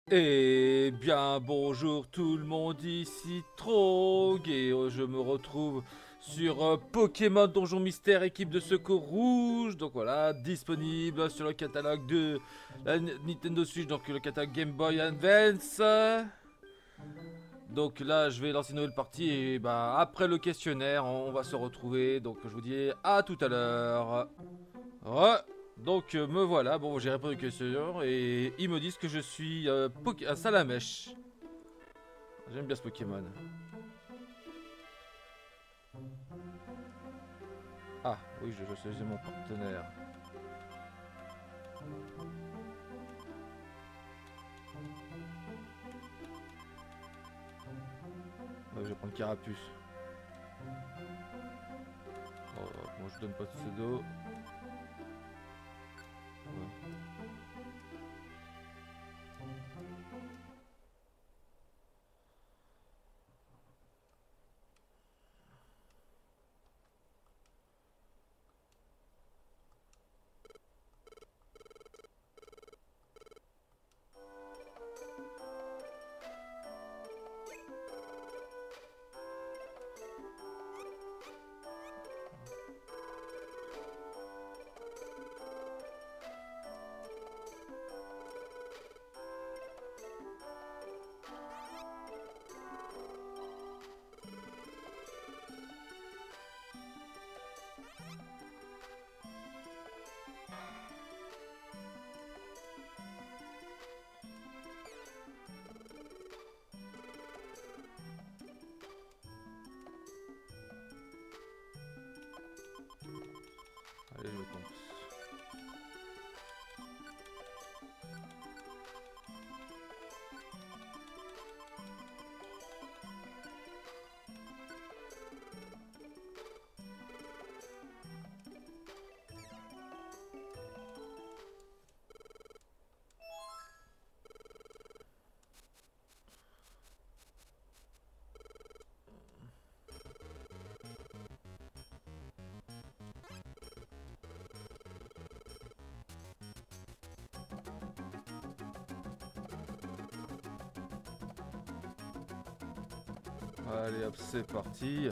Eh bien, bonjour tout le monde, ici Trog et je me retrouve sur Pokémon Donjon Mystère équipe de secours rouge. Donc voilà, disponible sur le catalogue de la Nintendo Switch, donc le catalogue Game Boy Advance. Donc là, je vais lancer une nouvelle partie et bah après le questionnaire, on va se retrouver. Donc je vous dis à tout à l'heure. Ouais. Donc me voilà, bon j'ai répondu au questionnaire et ils me disent que je suis un Salamèche. J'aime bien ce Pokémon. Ah, oui, je choisis mon partenaire. Je vais prendre Carapuce. Oh, moi je donne pas de pseudo. Ouais. Allez, je compte. Allez hop, c'est parti.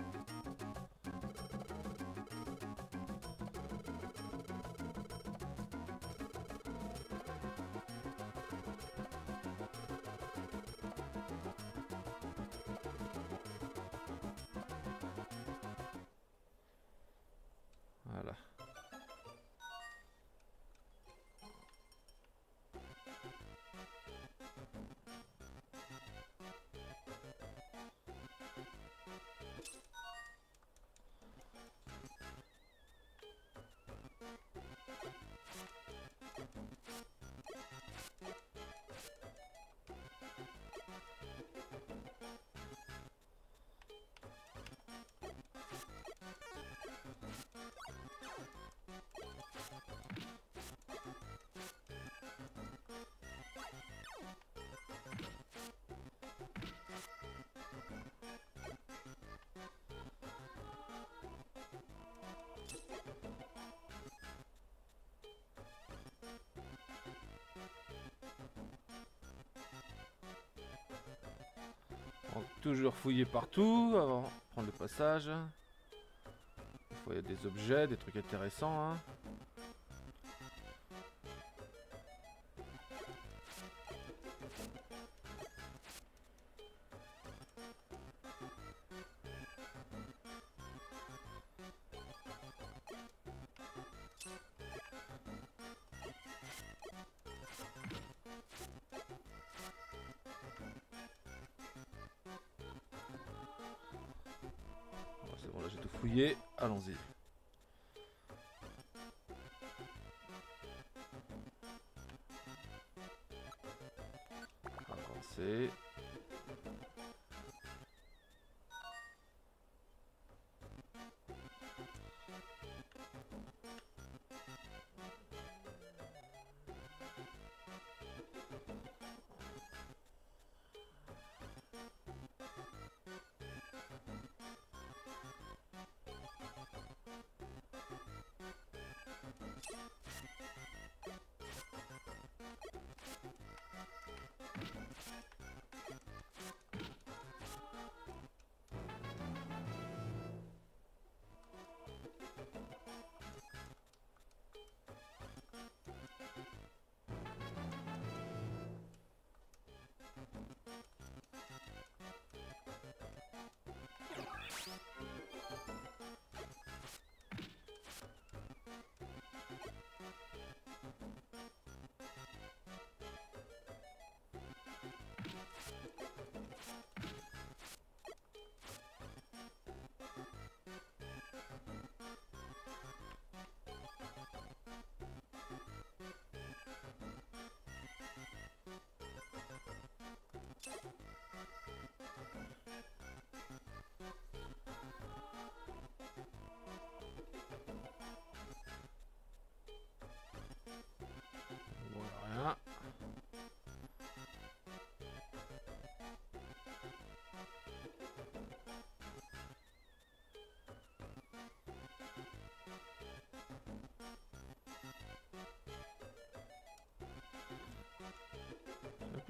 Voilà. Donc, toujours fouiller partout avant de prendre le passage. Des fois il y a des objets, des trucs intéressants. Hein. Bon, c'est bon, là j'ai tout fouillé. Allons-y. Avancer.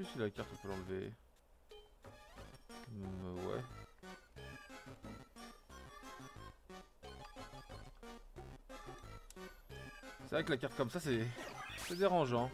plus si la carte on peut l'enlever. Ouais. C'est vrai que la carte comme ça c'est dérangeant.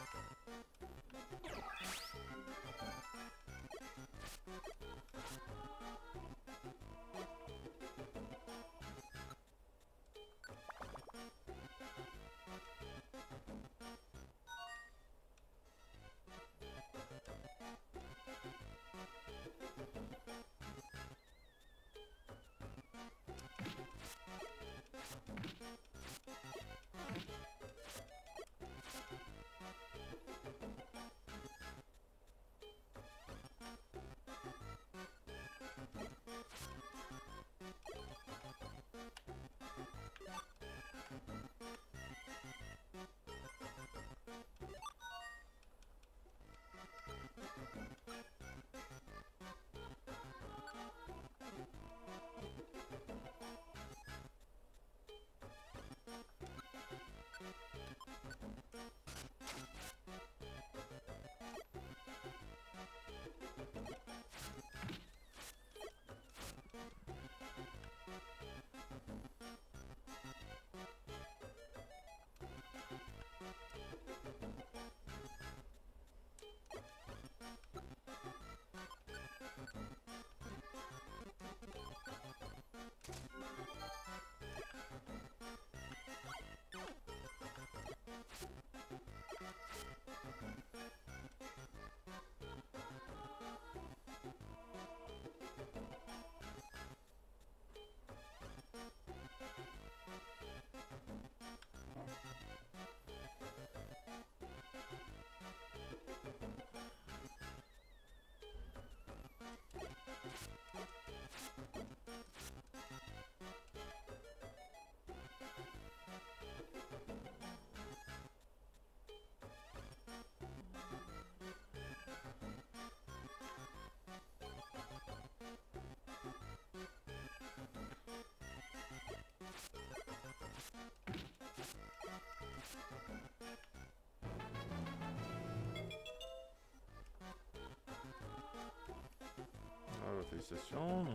Ah bah félicitations.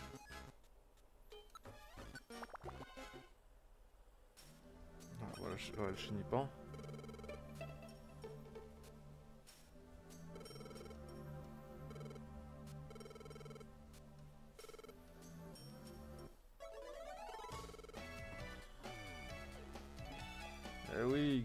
Ah, voilà, ouais, le chenipan. Eh oui.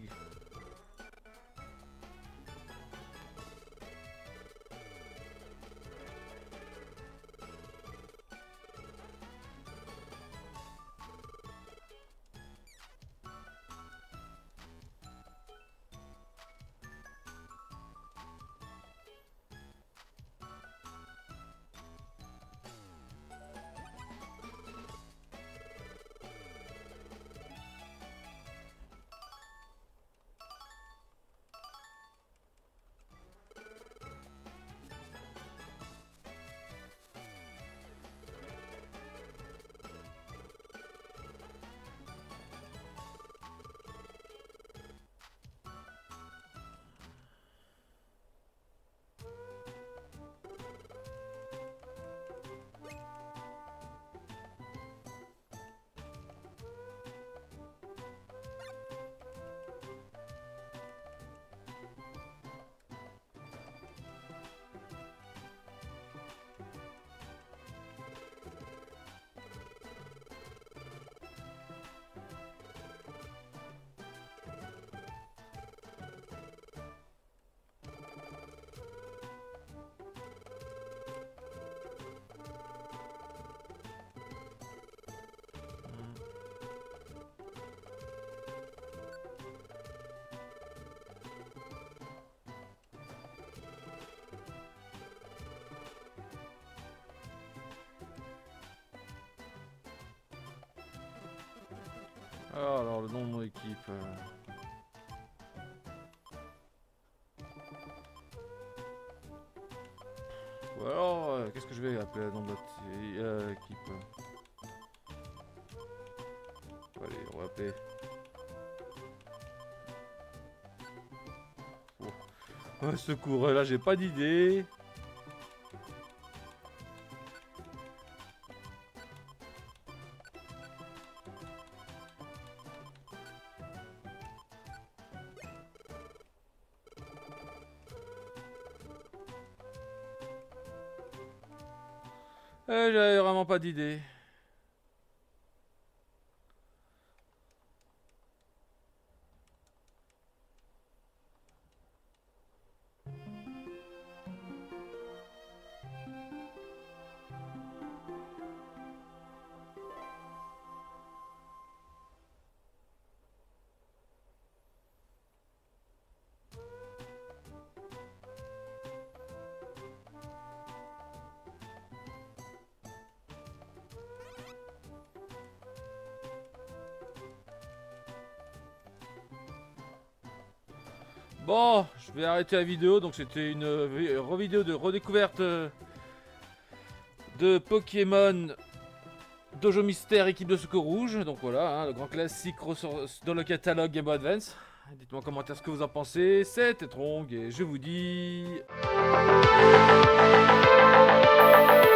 Alors, le nom de mon équipe. Ou alors, qu'est-ce que je vais appeler le nom de notre équipe Allez, on va appeler. Oh. Oh, secours, là j'ai pas d'idée. J'avais vraiment pas d'idée. Bon, je vais arrêter la vidéo. Donc c'était une vidéo de redécouverte de Pokémon Dojo Mystère équipe de secours rouge. Donc voilà, hein, le grand classique dans le catalogue Game Boy Advance. Dites-moi en commentaire ce que vous en pensez. C'était Trong et je vous dis...